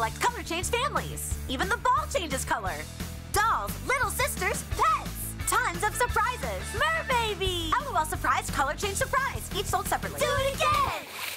collect color change families. Even the ball changes color. Dolls, little sisters, pets. Tons of surprises. Merbaby! LOL Surprise Color Change Surprise. Each sold separately. Do it again!